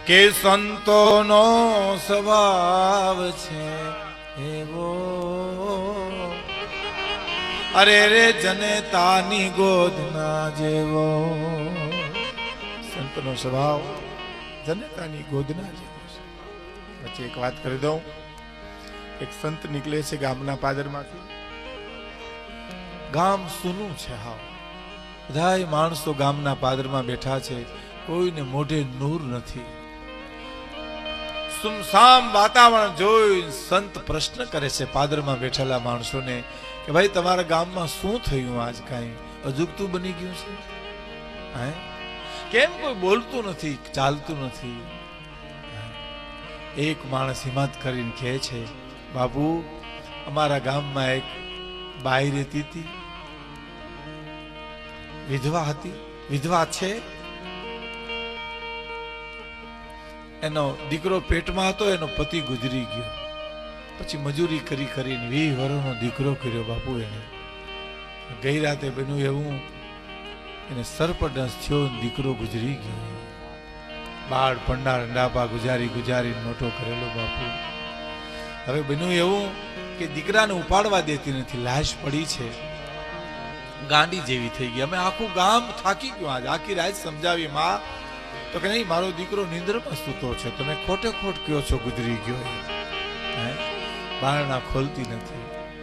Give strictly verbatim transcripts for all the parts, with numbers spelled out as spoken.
કે સંતોનો સ્વભાવ છે એવો, અરે રે જનતાની ગોદના જેવો. સંતનો સ્વભાવ જનતાની ગોદના જેવો છે. પછી એક વાત કરી દઉં. એક સંત નીકળે છે ગામના પાદરમાંથી. ગામ સૂનું છે. હાવ બધાય માણસો ગામના પાદરમાં બેઠા છે, કોઈને મોઢે નૂર નથી. સુમસામ વાતાવરણ જોઈ સંત પ્રશ્ન કરે છે પાદરમાં બેઠેલા માણસોને કે ભાઈ તમારા ગામમાં શું થયું? આજ કાંઈ અજુગતું બની ગયું છે? હે કેમ કોઈ બોલતું નથી, ચાલતું નથી? એક માણસ હિંમત કરીને કહે છે, બાબુ અમારા ગામમાં એક બાઈ રહેતી હતી, વિધવા હતી, વિધવા છે. એનો દીકરો પેટમાં હતો, એનો પતિ ગુજરી ગયો. પછી મજૂરી કરી કરીને વીસ વર્ષનો દીકરો કર્યો બાપુ એને. ગઈ રાતે બન્યું એવું, એને સર્પદંશ થયો, દીકરો ગુજરી ગયો. બાળ ભંડાર ડાબા ગુજારી ગુજારી મોટો કરેલો બાપુ. હવે બન્યું એવું કે દીકરાને ઉપાડવા દેતી નથી, લાશ પડી છે, ગાંડી જેવી થઈ ગઈ. અમે આખું ગામ થાકી ગયું. આજ આખી રાત સમજાવી માં, તો કે નહીં મારો દીકરો નિંદ્રમાં સૂતો છે, તમે ખોટે ખોટ કયો છો ગુજરી ગયો. હે બારણા ખોલતી નથી.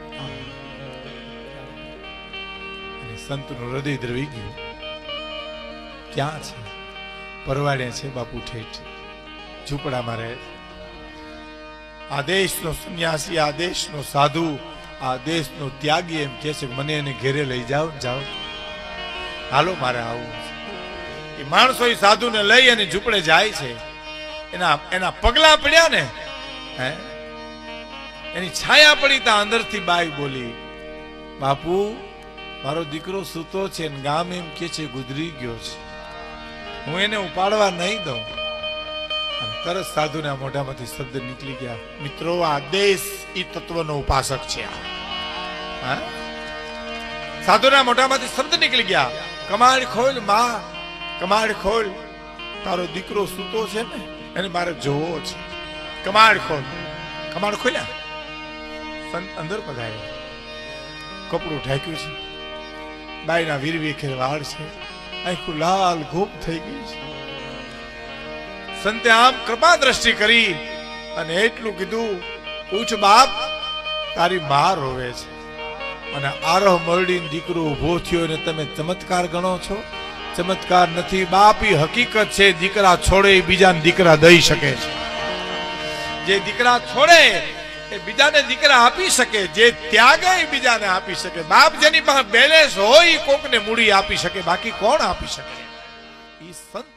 અને સંતનું હૃદય દ્રવી ગયું. ક્યાં છે? પરવાડે છે બાપુ, ઠેઠ ઝૂંપડામાં રહે. આ દેશનો સંન્યાસી, આ દેશનો સાધુ, આ દેશનો ત્યાગી એમ કે છે મને એને ઘેરે લઈ જાઓ, જાઓ, હાલો મારે આવું. એ માણસો એ સાધુને લઈ અને ઝૂંપડે જાય છે. એના એના પગલા પડ્યા ને, હે એની છાયા પડી. ત્યાં અંદરથી બાઈ બોલી, બાપુ મારો દીકરો સૂતો છે, ગામ એમ કે છે ગુજરી ગયો છે, હું એને ઉપાડવા નહીં દઉં. તરત સાધુના મોઢામાંથી શબ્દ નીકળી ગયા, મિત્રો આ દેશ ઈ તત્વનો ઉપાસક છે. હા સાધુના મોઢામાંથી શબ્દ નીકળી ગયા, કમાડ ખોલ માં, કમાડ ખોલ, તારો દીકરો સૂતો છે ને એને મારે જોવો છે, કમાડ ખોલ. કમાડ ખોલ્યા, સંત અંદર પધાર્યા. કપડું ઢાંક્યું છે, બાયના વીરવીખેર વાળ છે, આખું લાલ ઘૂપ થઈ ગઈ છે. સંતે આમ કૃપા દ્રષ્ટિ કરી અને એટલું કીધું, પૂછ બાપ તારી માં રોવે છે અને આરોહ મરડીને દીકરો ઉભો થયો અને તમે ચમત્કાર ગણો છો? ચમત્કાર નથી બાપ, ઈ હકીકત છે. દીકરા છોડે એ બીજાને દીકરા દઈ શકે છે. જે દીકરા છોડે એ બીજાને દીકરા આપી શકે, જે ત્યાગે એ બીજાને આપી શકે. બાપ જેની પાસે બેલેન્સ હોય કોકને મૂડી આપી શકે, બાકી કોણ આપી શકે? ઈ સંત